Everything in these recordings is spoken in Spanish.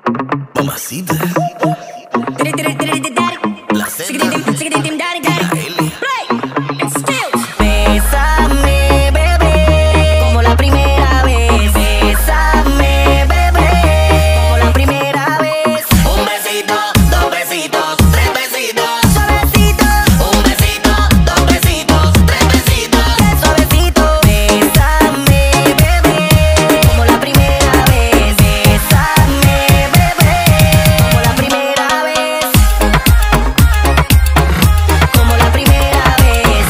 Mamacita. La Zeta. Bésame, bebé, como la primera vez. Bésame, bebé, como la primera vez. Un besito, dos besitos, tres besitos. Suavecito, Un besito, dos besitos, tres besitos. suavecito. Bésame, bebé, como la primera vez. Bésame, bebé, como la primera vez. Como la primera vez.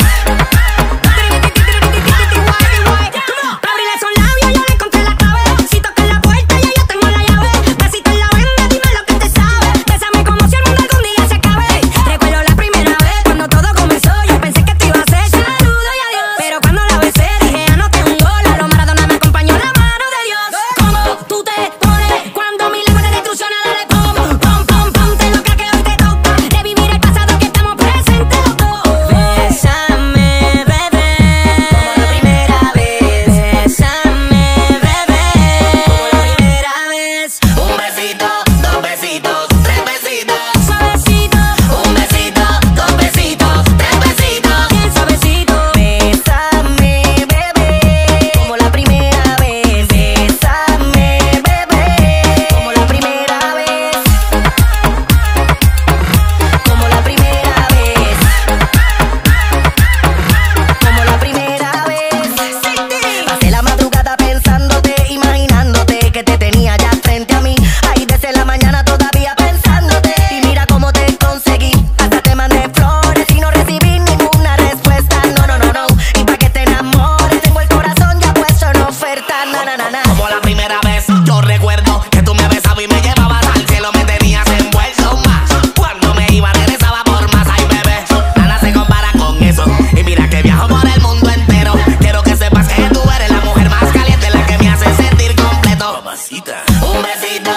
Abrirle esos labios, ya le encontré la clave. Si toca la puerta, ya yo tengo la llave. Besito en la venda, dime lo que te sabe. Bésame como si el mundo algún día se acabe. Recuerdo la primera vez cuando todo comenzó. Yo pensé que te iba a hacer saludo y adiós. Pero cuando la besé, dije anoté un gol. A lo Maradona me acompañó la mano de Dios. ¿Cómo tú te pones cuando mi lengua te destrucciona? Dale pum, pum, pum, pum. Te loca que hoy te toca revivir el pasado que estamos presentes los dos. Bésame, bebé, como la primera vez. Bésame, bebé, como la primera vez. Un besito, dos besitos, tres besitos. Suavecito, Un besito, dos besitos, tres besitos. bien suavecito. Bésame, bebé, como la primera vez. Bésame, bebé, como la primera vez. Como la primera vez. Como la primera vez. Pasé la madrugada pensándote, imaginándote que te tenía ya frente a mí. Ahí desde la mañana todavía pensándote. Y mira cómo te conseguí. Hasta te mandé flores y no recibí ninguna respuesta. No, no, no, no. Y pa' que te enamores, tengo el corazón ya puesto en oferta. Na, na, na, na. Como la primera vez, yo recuerdo que tú me besabas y me llevabas al cielo, me tenías envuelto más. Cuando me iba, regresaba por más. Ay, bebé, nada se compara con eso. Y mira que viajo por el mundo entero. Quiero que sepas que tú eres la mujer más caliente, la que me hace sentir completo. Mamacita. Un besito,